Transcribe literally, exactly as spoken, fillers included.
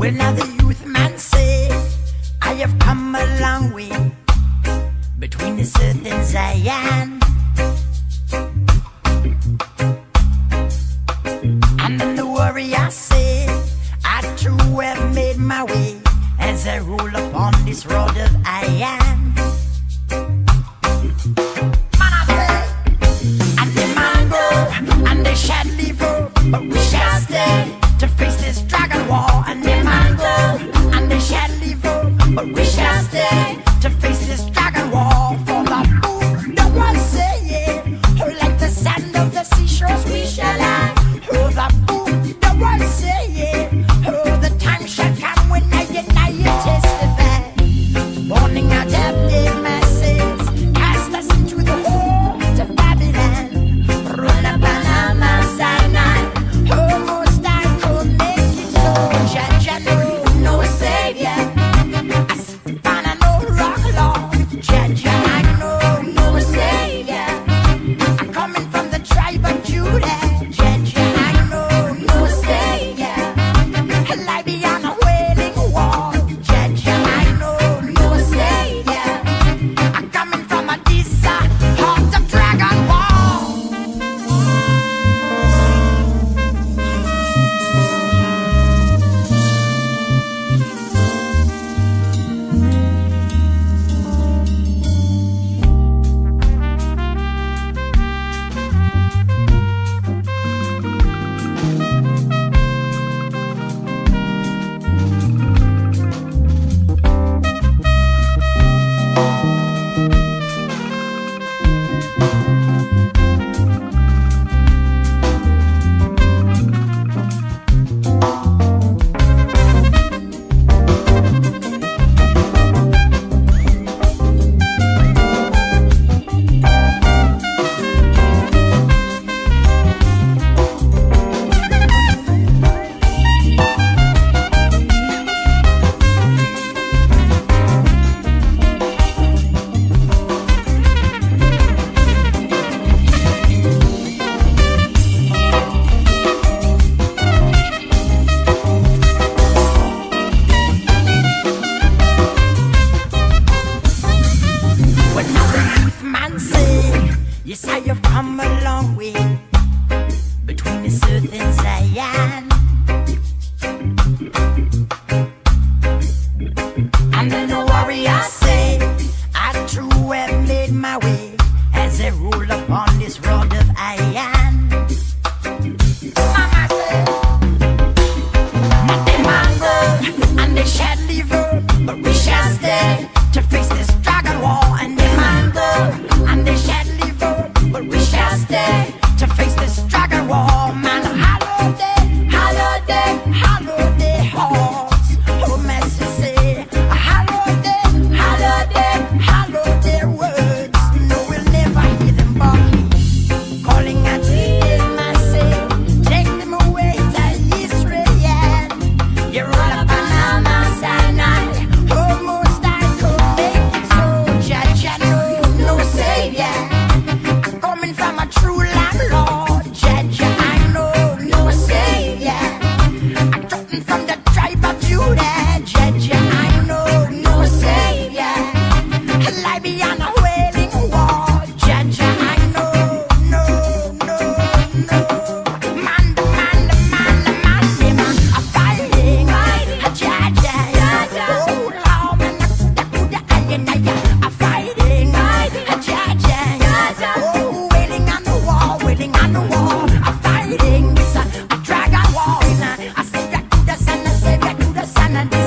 Well, now the youth man say, I have come a long way between this earth and Zion. And then the warrior say, I too have made my way as I roll upon this road of iron. Man, I say, and the man go, and they shall leave her, but we shall stay to face this dragon war. And the man go, and they shall leave her, but we shall stay to face this dragon war. For the fool, the one say, yeah, oh, like the sand of the seashores we shall lie. Oh, the fool, the one say, yeah, oh, the time shall come when I and I testify. Warning out of the masses, cast us into the hold of Babylon. Run up on our Sinai, oh, most I could make it so. Judge, I know, no savior. I sit on a no rock Lord. Judge, I know, no savior. I'm coming from the tribe of Judah. Judge, I know, no savior. I lie beyond a wailing wall. Judge, I know, no savior. I'm coming from a desert heart of dragon wall. Yes, I have come a long way between this earth and Zion. And then the warrior say, I too have made my way as I roll upon this road of iron. Mama say, not the mango, and they shall leave her, but we shall stay to face this dragon war. And the mango, and they shall leave her, but we shall stay to face this dragon war. Man, holiday, holiday, holiday horse. Oh, Master say, holiday, holiday, holiday words. No, we'll never hear them barking, calling out to them, I say, take them away to Israel. You roll up on Mount Sinai, almost I could make it so. Judge, I know, no savior. Coming from a true land, Lord. Judge, I know, no savior. I'm dropping from the tribe of Judah. Judge, I know, no savior. I lie beyond a wailing wall. Judge, I know, no, no, no. Man, the man, the man, the man, the man, I'm fighting. A judge, oh Lord, man, the Buddha, I and I, I'm fighting. A judge, oh, wailing on the wall, wailing on the wall. I'm fighting this uh, a dragon war. I say that to the son, I say that to the son, and